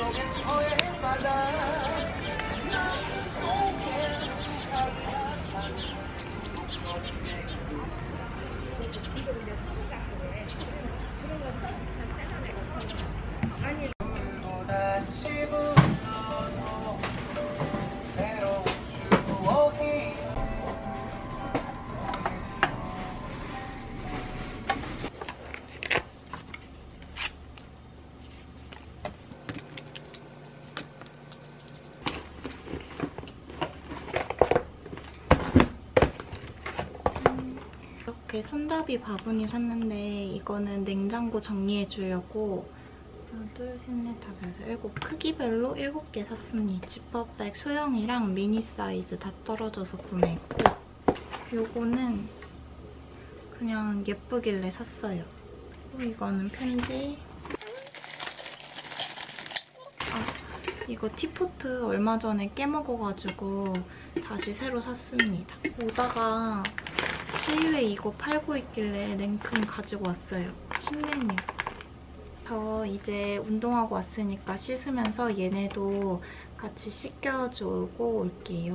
이렇게 손잡이 바구니 샀는데 이거는 냉장고 정리해 주려고 하나, 둘, 셋, 넷, 다섯, 여섯, 일곱 크기별로 7개 샀습니다. 지퍼백 소형이랑 미니 사이즈 다 떨어져서 구매했고 요거는 그냥 예쁘길래 샀어요. 그리고 이거는 편지. 이거 티포트 얼마 전에 깨먹어가지고 다시 새로 샀습니다. 오다가 CU에 이거 팔고 있길래 냉큼 가지고 왔어요. 신메뉴. 저 이제 운동하고 왔으니까 씻으면서 얘네도 같이 씻겨주고 올게요.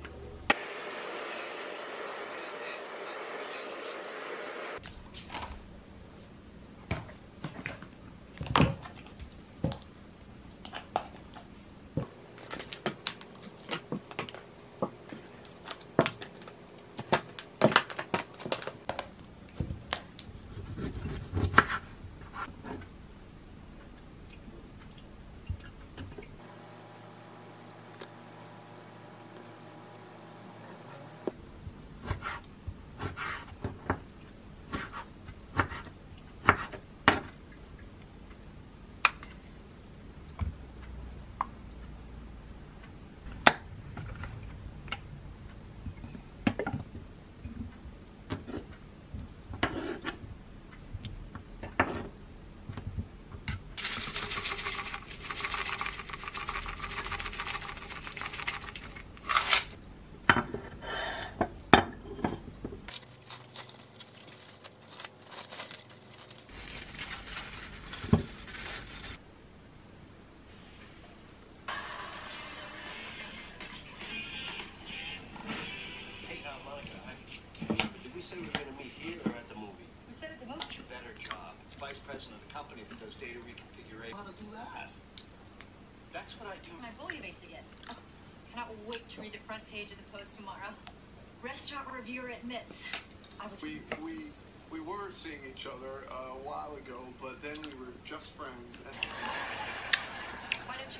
President of the company that does data reconfiguration. How to do that? That's what I do. My bully base again. Oh, cannot wait to read the front page of the Post tomorrow. Restaurant reviewer admits I was. We were seeing each other a while ago, but then we were just friends. And... Why don't you?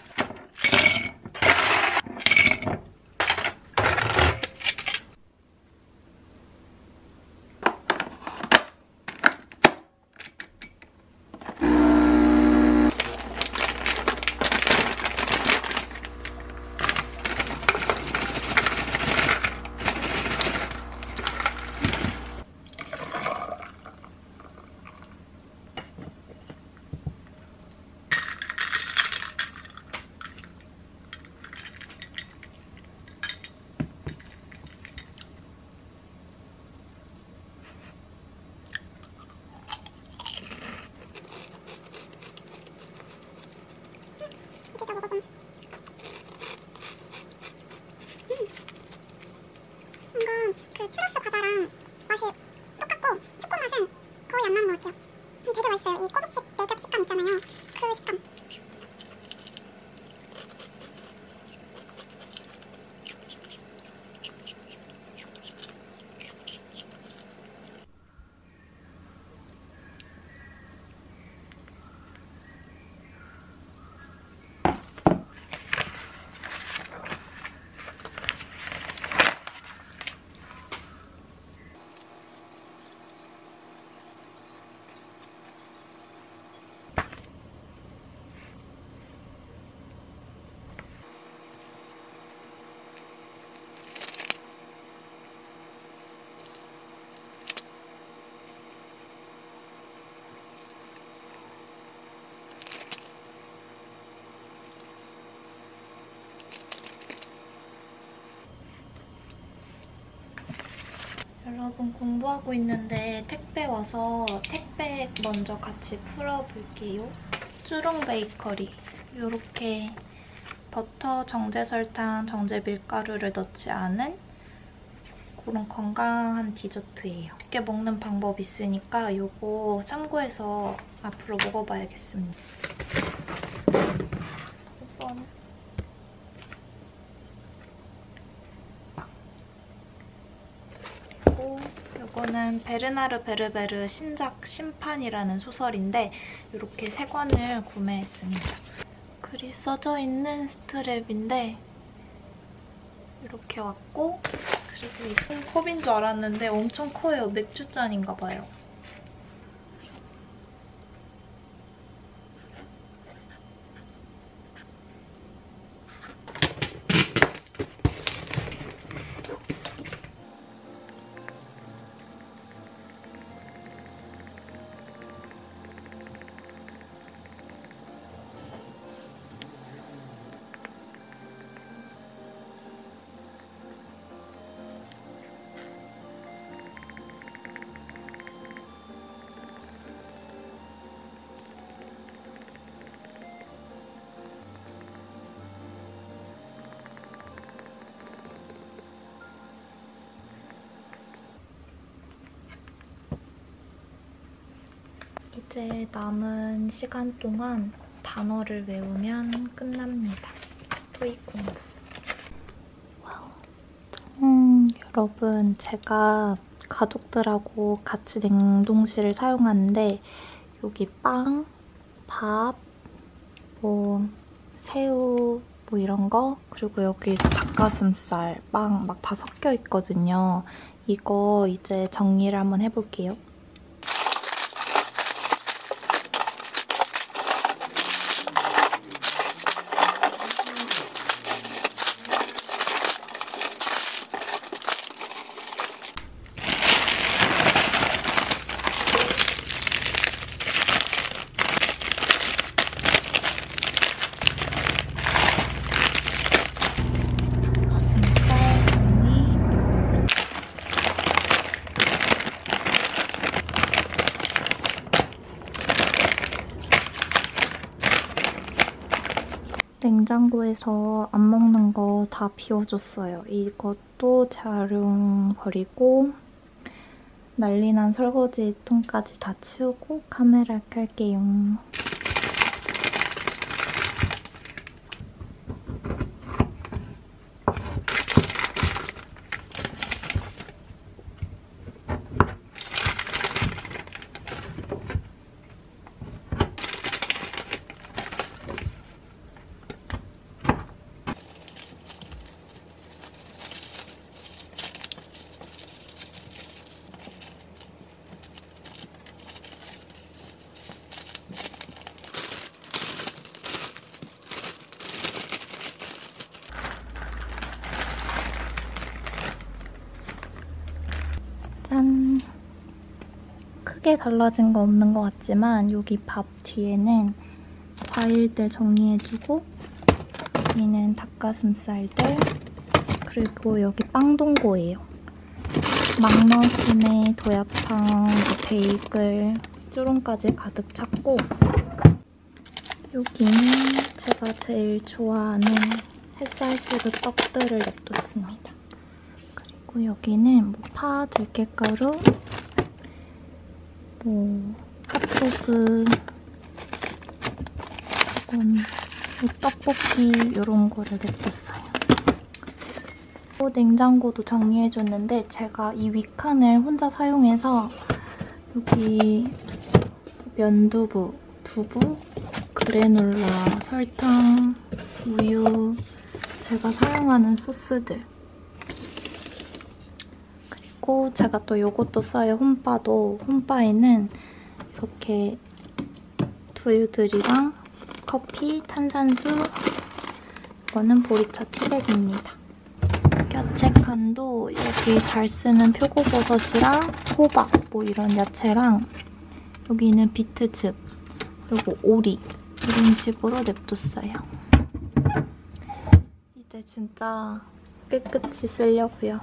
이건 그 추러스 과자랑 맛이 똑같고 초코 맛은 거의 안 나는 것 같아요. 되게 맛있어요. 이 꼬북칩 매겹 식감 있잖아요. 그 식감. 여러분 공부하고 있는데 택배 와서 택배 먼저 같이 풀어볼게요. 쭈롱 베이커리 이렇게 버터, 정제 설탕, 정제 밀가루를 넣지 않은 그런 건강한 디저트예요. 이렇게 먹는 방법 있으니까 이거 참고해서 앞으로 먹어봐야겠습니다. 그리고 이거는 베르나르 베르베르 신작 심판이라는 소설인데 이렇게 3권을 구매했습니다. 글이 써져 있는 스트랩인데 이렇게 왔고, 그리고 이건 컵인 줄 알았는데 엄청 커요. 맥주잔인가 봐요. 이제 남은 시간 동안 단어를 외우면 끝납니다. 토익 공부. 여러분, 제가 가족들하고 같이 냉동실을 사용하는데 여기 빵, 밥, 뭐 새우 뭐 이런 거, 그리고 여기 닭가슴살, 빵 막 다 섞여 있거든요. 이거 이제 정리를 한번 해볼게요. 냉장고에서 안 먹는 거 다 비워줬어요. 이것도 재활용 버리고 난리난 설거지 통까지 다 치우고 카메라 켤게요. 짠! 크게 달라진 거 없는 것 같지만 여기 밥 뒤에는 과일들 정리해주고 여기는 닭가슴살들, 그리고 여기 빵동고예요. 막머신에 도야빵, 베이글, 쭈롱까지 가득 찼고, 여기는 제가 제일 좋아하는 햇살시루 떡들을 냅뒀습니다. 그리고 여기는 뭐 파, 들깨가루, 뭐 핫도그, 이건 떡볶이 이런 거를 냅뒀어요. 냉장고도 정리해줬는데 제가 이 위칸을 혼자 사용해서 여기 면두부, 두부, 그래놀라, 설탕, 우유, 제가 사용하는 소스들, 그리고 제가 또 요것도 써요. 홈바도. 홈바에는 이렇게 두유들이랑 커피, 탄산수, 이거는 보리차 티백입니다. 야채칸도 여기 잘 쓰는 표고버섯이랑 호박 뭐 이런 야채랑, 여기는 비트즙, 그리고 오리 이런 식으로 냅뒀어요. 이제 진짜 깨끗이 쓰려고요.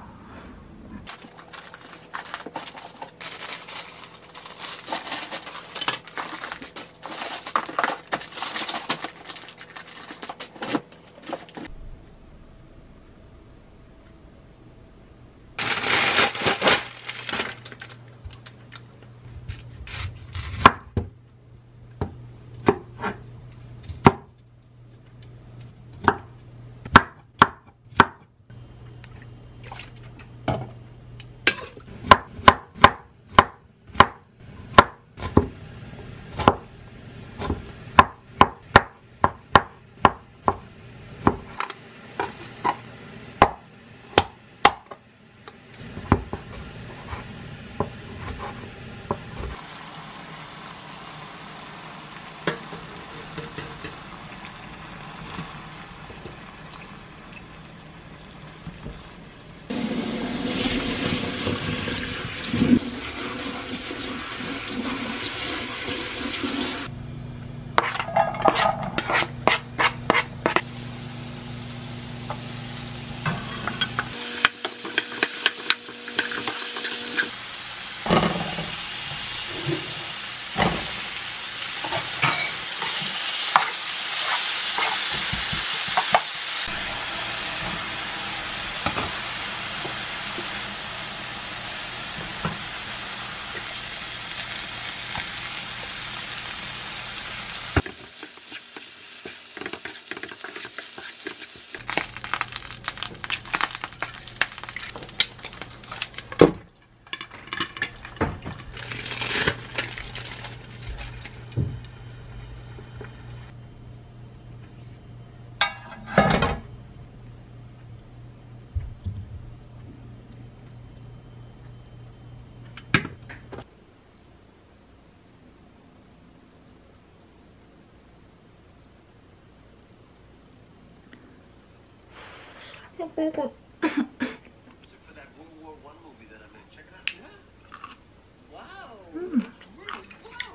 For that World War I movie that I'm in. Check it out. Yeah. Wow. It's really well.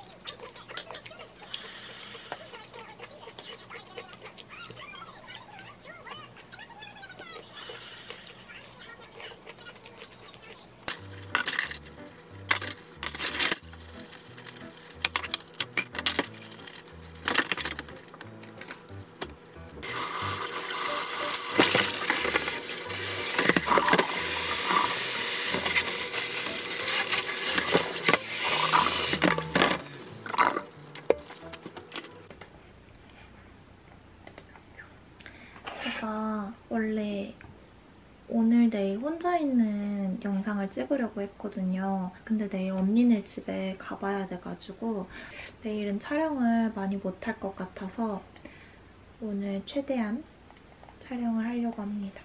제가 원래 오늘 내일 혼자 있는 영상을 찍으려고 했거든요. 근데 내일 언니네 집에 가봐야 돼가지고 내일은 촬영을 많이 못할 것 같아서 오늘 최대한 촬영을 하려고 합니다.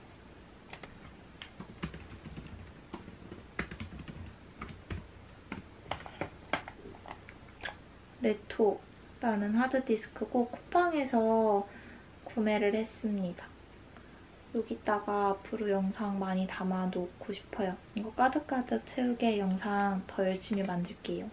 레토라는 하드디스크고 쿠팡에서 구매를 했습니다. 여기다가 앞으로 영상 많이 담아놓고 싶어요. 이거 가득가득 채우게 영상 더 열심히 만들게요.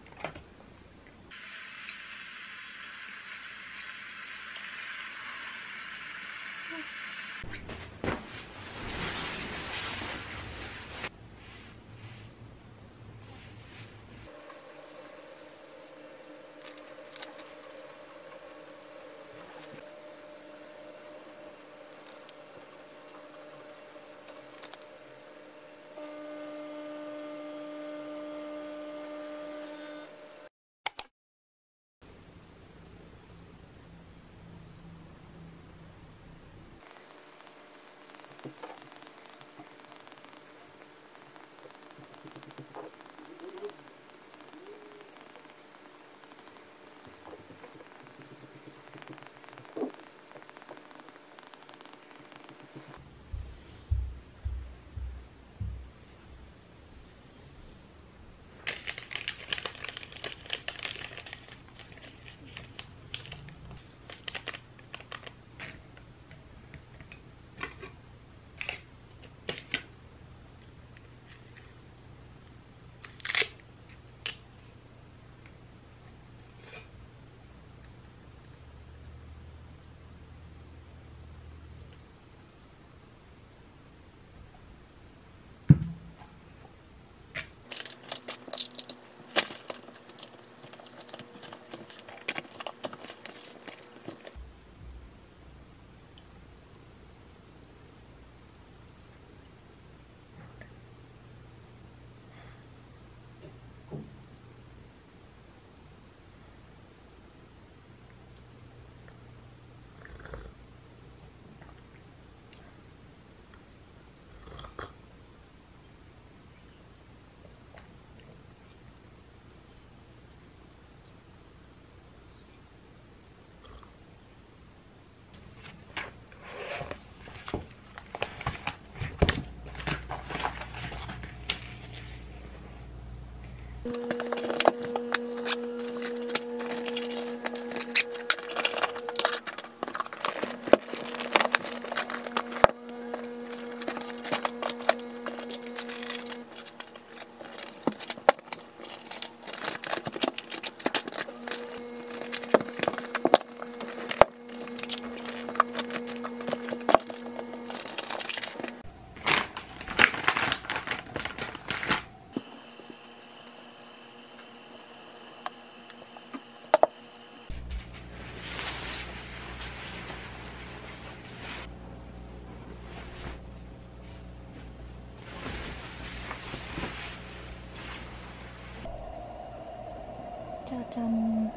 짜잔,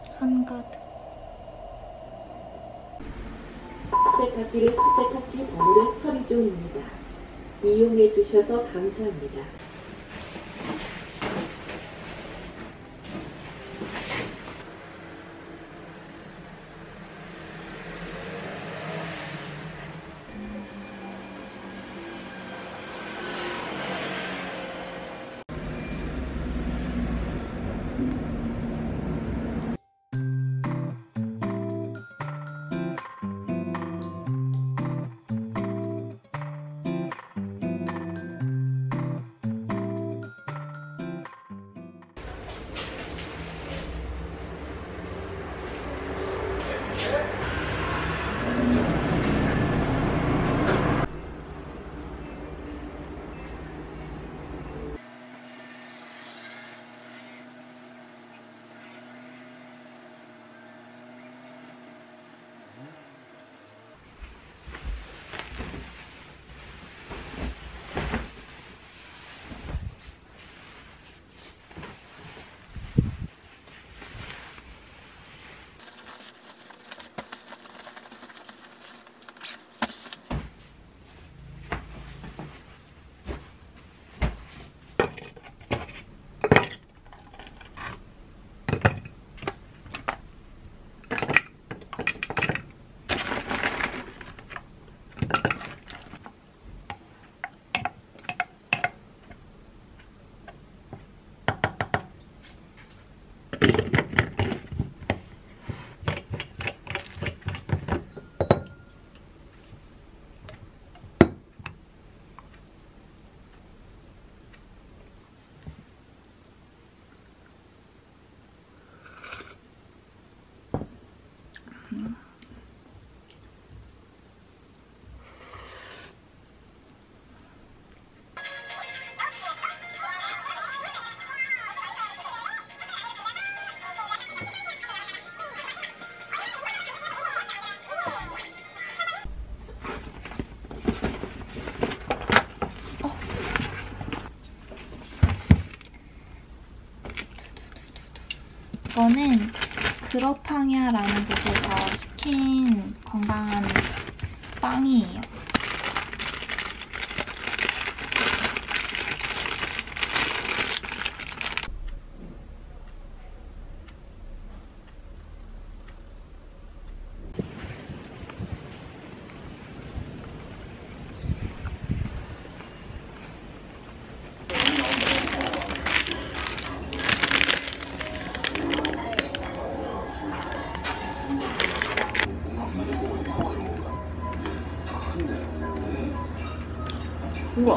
한가득. 세탁기를 세탁기 버무려 처리 중입니다. 이용해 주셔서 감사합니다. 이거는 그러팡야라는 곳에서 시킨 건강한 빵이에요. 우와.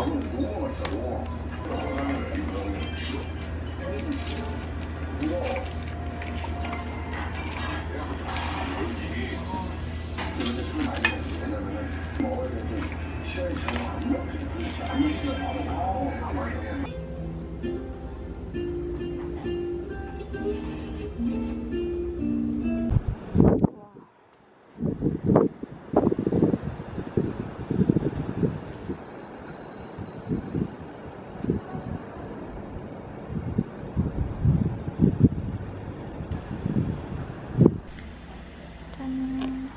짠.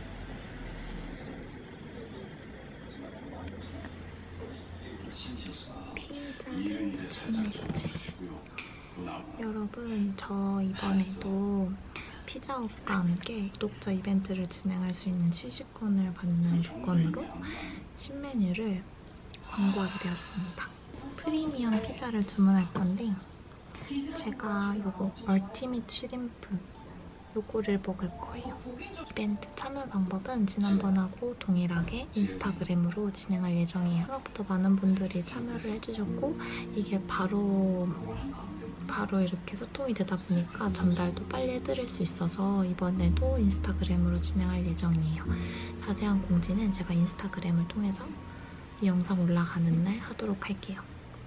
여러분, 저 이번에도 피자헛과 함께 구독자 이벤트를 진행할 수 있는 시식권을 받는 조건으로 신메뉴를 광고하게 되었습니다. 프리미엄 피자를 주문할 건데 제가 요거 얼티밋 슈림프 요거를 먹을 거예요. 이벤트 참여 방법은 지난번하고 동일하게 인스타그램으로 진행할 예정이에요. 생각보다 많은 분들이 참여를 해주셨고 이게 바로 이렇게 소통이 되다 보니까 전달도 빨리 해드릴 수 있어서 이번에도 인스타그램으로 진행할 예정이에요. 자세한 공지는 제가 인스타그램을 통해서 이 영상 올라가는 날 하도록 할게요.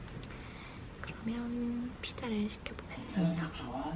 그러면 피자를 시켜보겠습니다.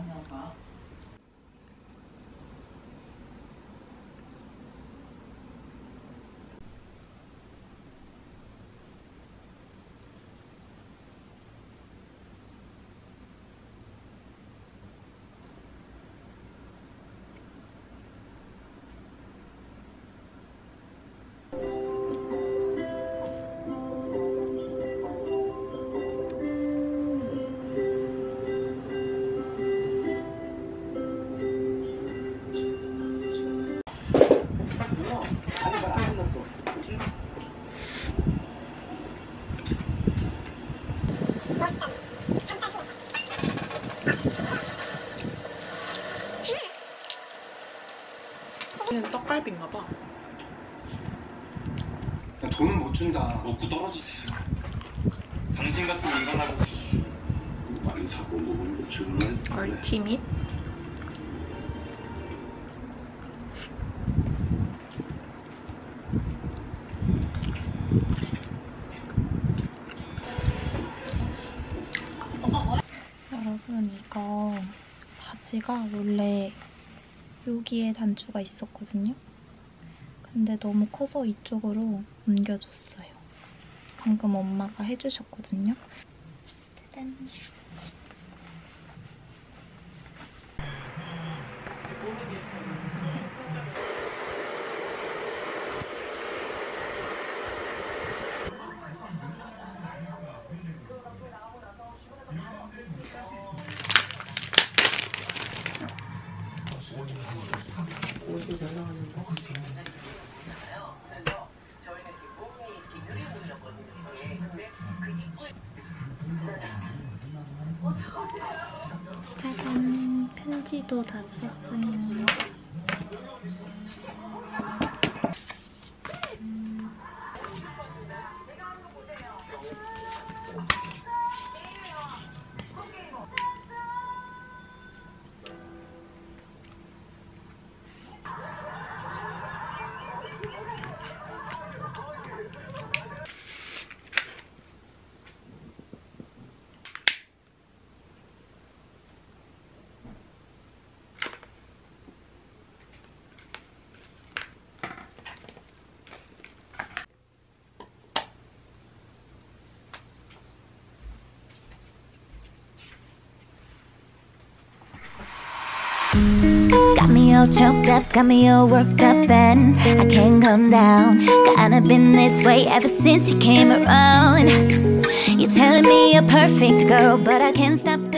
얘는 떡갈비인가 봐. 돈은 못 준다. 먹고 떨어지세요. 당신 같은 인간하고 많이 사고 먹은 거 정말 얼티밋? 여러분, 이거 바지가 원래 여기에 단추가 있었거든요? 근데 너무 커서 이쪽으로 옮겨줬어요. 방금 엄마가 해주셨거든요. 짜잔. 옷이 잘 나가는 거? 짜잔. 편지도 다 썼어요. me all choked up, got me all worked up, and I can't come down. Kinda been this way ever since you came around. You're telling me you're perfect, girl, but I can't stop